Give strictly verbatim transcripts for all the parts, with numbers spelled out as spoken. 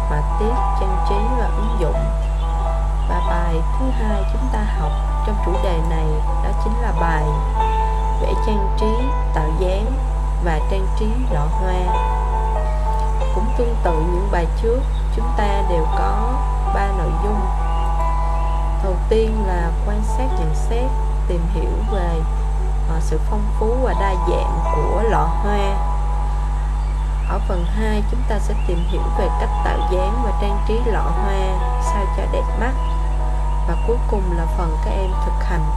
họa tiết, trang trí và ứng dụng. Và bài thứ hai chúng ta học trong chủ đề này đó chính là bài vẽ trang trí, tạo dáng và trang trí lọ hoa. Cũng tương tự những bài trước, chúng ta đều có ba nội dung. Đầu tiên là quan sát, nhận xét, tìm hiểu về uh, sự phong phú và đa dạng của lọ hoa. Ở phần hai chúng ta sẽ tìm hiểu về cách tạo dáng và trang trí lọ hoa sao cho đẹp mắt. Và cuối cùng là phần các em thực hành.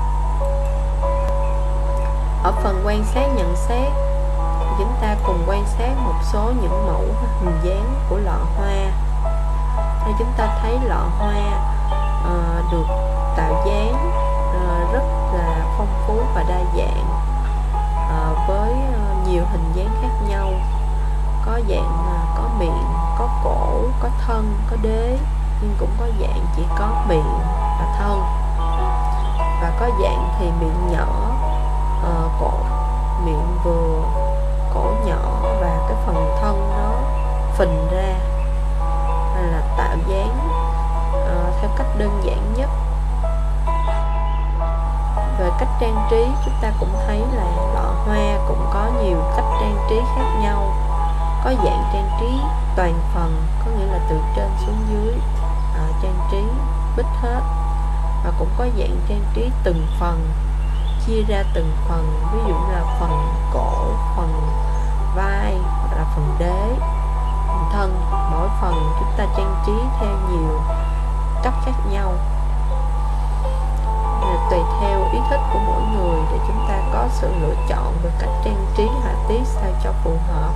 Ở phần quan sát, nhận xét, chúng ta cùng quan sát một số những mẫu hình dáng của lọ hoa. Đây chúng ta thấy lọ hoa uh, được tạo dáng uh, rất là phong phú và đa dạng, uh, với uh, nhiều hình dáng khác nhau. Có dạng uh, có miệng, có cổ, có thân, có đế, nhưng cũng có dạng chỉ có miệng và thân. Và có dạng thì miệng nhỏ, uh, cổ miệng vừa, cổ nhỏ và cái phần thân nó phình ra. Hay là tạo dáng uh, theo cách đơn giản nhất. Về cách trang trí, chúng ta cũng thấy là lọ hoa cũng có nhiều cách trang trí khác nhau. Có dạng trang trí toàn phần, có nghĩa là từ trên xuống dưới, uh, trang trí bít hết. Và cũng có dạng trang trí từng phần, chia ra từng phần, ví dụ như là phần cổ, phần vai, hoặc là phần đế, phần thân. Mỗi phần chúng ta trang trí theo nhiều cách khác nhau, tùy theo ý thích của mỗi người để chúng ta có sự lựa chọn về cách trang trí họa tiết sao cho phù hợp.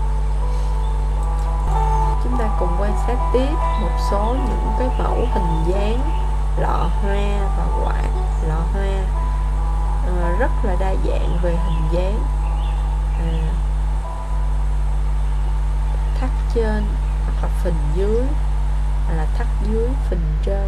Chúng ta cùng quan sát tiếp một số những cái mẫu hình dáng lọ hoa và quạt lọ hoa, à, rất là đa dạng về hình dáng. à, Thắt trên hoặc là phình dưới, hoặc là thắt dưới phình trên.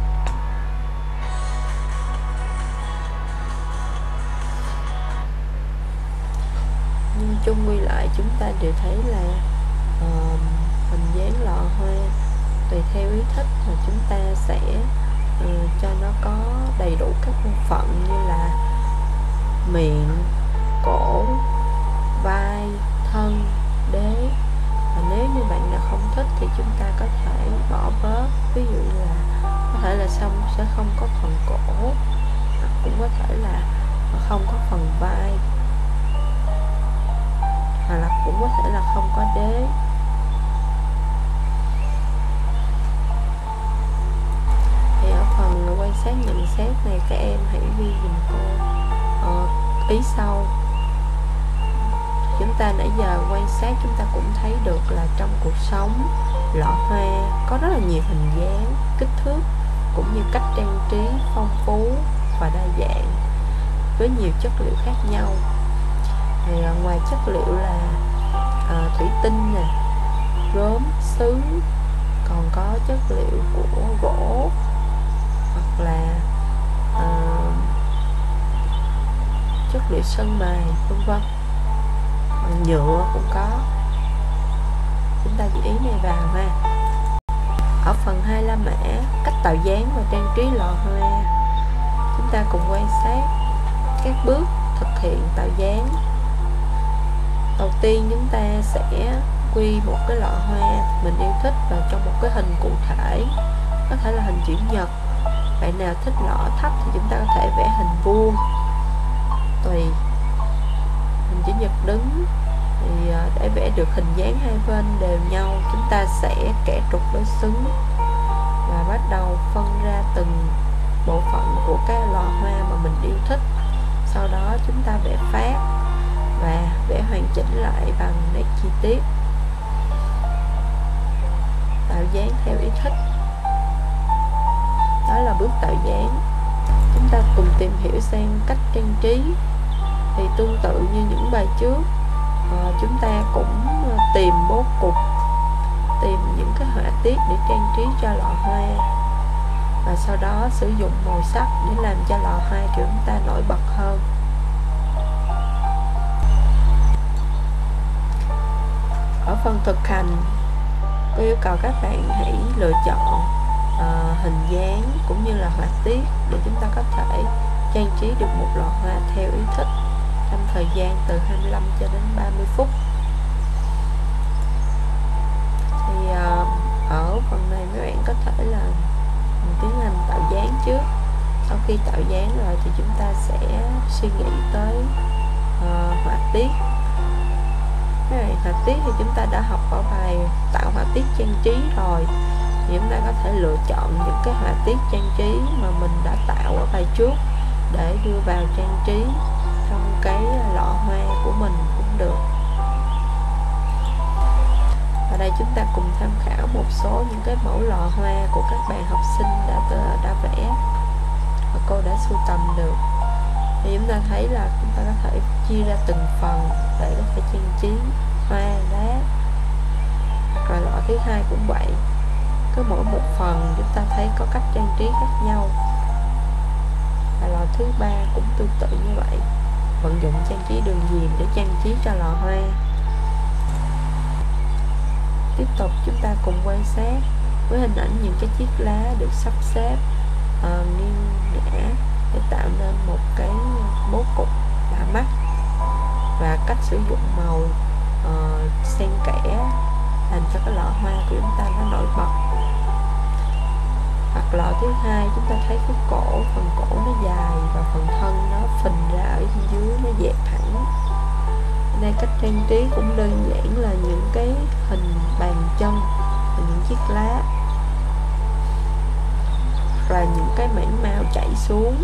Nhưng chung quy lại chúng ta đều thấy là uh, hình dáng lọ hoa tùy theo ý thích mà chúng ta sẽ uh, cho nó có đầy đủ các bộ phận như là miệng, cổ, vai, thân, đế. Và nếu như bạn nào không thích thì chúng ta có thể bỏ bớt, ví dụ là có thể là xong sẽ không có phần cổ, hoặc cũng có thể là không có phần vai, hoặc là cũng có thể là không có đế. Thì ở phần quan sát nhận xét này các em hãy ghi dùm cô ờ, ý sau. Chúng ta nãy giờ quan sát chúng ta cũng thấy được là trong cuộc sống, lọ hoa có rất là nhiều hình dáng, kích thước cũng như cách trang trí phong phú và đa dạng với nhiều chất liệu khác nhau. Thì à, ngoài chất liệu là à, thủy tinh nè, gốm, sứ, còn có chất liệu của gỗ hoặc là à, chất liệu sơn mài vân vân, nhựa cũng có. Chúng ta ghi ý này vào ha. Ở phần hai la mã, cách tạo dáng và trang trí lọ hoa, chúng ta cùng quan sát các bước thực hiện tạo dáng. Đầu tiên chúng ta sẽ quy một cái lọ hoa mình yêu thích vào trong một cái hình cụ thể, có thể là hình chữ nhật. Bạn nào thích lọ thấp thì chúng ta có thể vẽ hình vuông tùy. Hình chữ nhật đứng thì để vẽ được hình dáng hai bên đều nhau, chúng ta sẽ kẻ trục đối xứng và bắt đầu phân ra từng bộ phận của cái lọ hoa mà mình yêu thích. Sau đó chúng ta vẽ phát và vẽ hoàn chỉnh lại bằng nét chi tiết, tạo dáng theo ý thích. Đó là bước tạo dáng. Chúng ta cùng tìm hiểu sang cách trang trí. Thì tương tự như những bài trước, à, chúng ta cũng tìm bố cục, tìm những cái họa tiết để trang trí cho lọ hoa, và sau đó sử dụng màu sắc để làm cho lọ hoa của chúng ta nổi bật hơn. Ở phần thực hành, cô yêu cầu các bạn hãy lựa chọn uh, hình dáng cũng như là họa tiết để chúng ta có thể trang trí được một lọ hoa theo ý thích trong thời gian từ hai mươi lăm cho đến ba mươi phút. Thì uh, ở phần này mấy bạn có thể là tiến hành tạo dáng trước. Sau khi tạo dáng rồi thì chúng ta sẽ suy nghĩ tới uh, họa tiết. Cái này họa tiết thì chúng ta đã học ở bài tạo họa tiết trang trí rồi, thì chúng ta có thể lựa chọn những cái họa tiết trang trí mà mình đã tạo ở bài trước để đưa vào trang trí trong cái lọ hoa của mình cũng được. Ở đây chúng ta cùng tham khảo một số những cái mẫu lọ hoa của các bạn học sinh đã đã vẽ và cô đã sưu tầm được. Thì chúng ta thấy là chúng ta có thể chia ra từng phần để có thể trang trí hoa lá. Hoặc là lọ thứ hai cũng vậy, cứ mỗi một phần chúng ta thấy có cách trang trí khác nhau. Và lọ thứ ba cũng tương tự như vậy, vận dụng trang trí đường viền để trang trí cho lọ hoa. Tiếp tục chúng ta cùng quan sát với hình ảnh những cái chiếc lá được sắp xếp uh, nghiêng ngả để tạo nên một cái bố cục lạ mắt, và cách sử dụng màu uh, xen kẽ làm cho cái lọ hoa của chúng ta nó nổi bật. Hoặc lọ thứ hai chúng ta thấy cái cổ, phần cổ nó dài và phần thân nó phình ra ở dưới, nó dẹp thẳng. Ở đây cách trang trí cũng đơn giản là những cái hình bàn chân và những chiếc lá, và những cái mảng mao chảy xuống.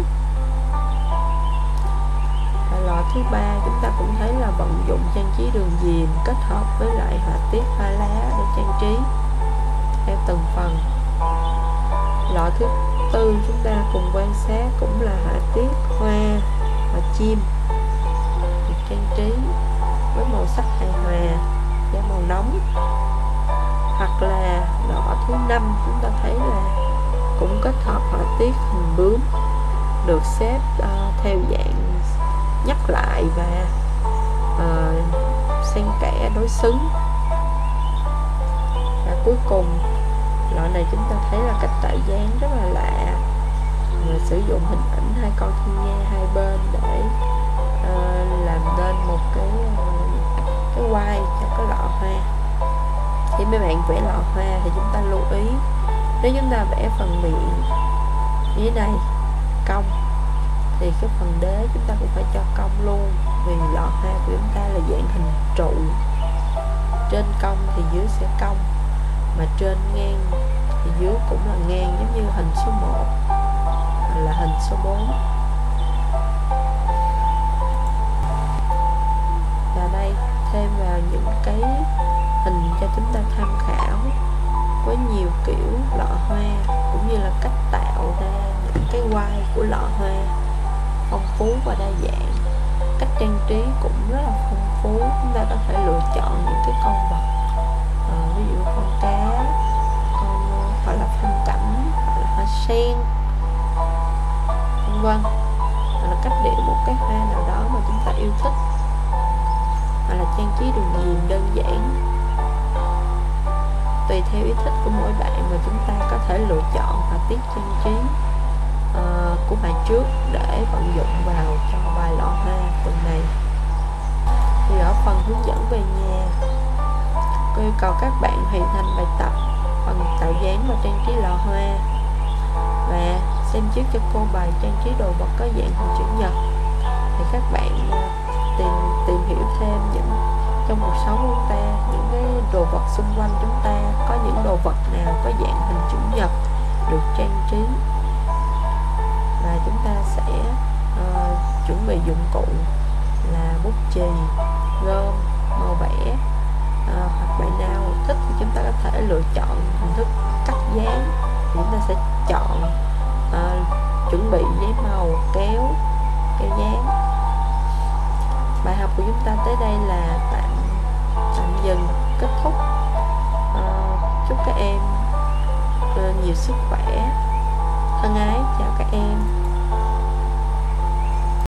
Và lọ thứ ba chúng ta cũng thấy là vận dụng trang trí đường viền kết hợp với lại họa tiết hoa lá để trang trí theo từng phần. Lọ thứ tư chúng ta cùng quan sát cũng là họa tiết hoa và chim được trang trí với màu sắc hài hòa và màu nóng. Hoặc là lọ thứ năm chúng ta thấy là cũng kết hợp họa tiết hình bướm được xếp uh, theo dạng nhắc lại và uh, xen kẽ đối xứng. Và cuối cùng lọ này chúng ta thấy là cách tạo dáng rất là lạ, và sử dụng hình ảnh hai con thiên nga hai bên để uh, làm nên một cái uh, cái quai cho cái lọ hoa. Khi mấy bạn vẽ lọ hoa thì chúng ta lưu ý, nếu chúng ta vẽ phần miệng như thế này cong thì cái phần đế chúng ta cũng phải cho cong luôn, vì lọ hoa của chúng ta là dạng hình trụ, trên cong thì dưới sẽ cong, mà trên ngang thì dưới cũng là ngang, giống như hình số một hoặc là hình số bốn. Và đây thêm vào những cái hình cho chúng ta tham khảo với nhiều kiểu lọ hoa, cũng như là cách tạo ra những cái quai của lọ hoa phong phú và đa dạng. Cách trang trí cũng rất là phong phú, chúng ta có thể lựa chọn những cái con vật, à, ví dụ con cá, con hoặc là phong cảnh, hoặc là hoa sen, vân vân, hoặc là cách điệu một cái hoa nào đó mà chúng ta yêu thích, hoặc là trang trí đường viền đơn giản. Tùy theo ý thích của mỗi bạn mà chúng ta có thể lựa chọn họa tiết trang trí uh, của bài trước để vận dụng vào cho bài lọ hoa tuần này. Thì ở phần hướng dẫn về nhà, cô yêu cầu các bạn hoàn thành bài tập phần tạo dáng và trang trí lọ hoa, và xem trước cho cô bài trang trí đồ vật có dạng hình chữ nhật. Thì các bạn uh, tìm tìm hiểu thêm những trong cuộc sống của chúng ta, những cái đồ vật xung quanh chúng ta có những đồ vật nào có dạng hình chữ nhật được trang trí, và chúng ta sẽ uh, chuẩn bị dụng cụ là bút chì, gôm, màu vẽ, uh, hoặc bạn nào thích thì chúng ta có thể lựa chọn hình thức cắt dán, thì chúng ta sẽ chọn uh, chuẩn bị giấy màu, kéo, kéo dán. Bài học của chúng ta tới đây là tạm tạm dừng, kết thúc. À, chúc các em nhiều sức khỏe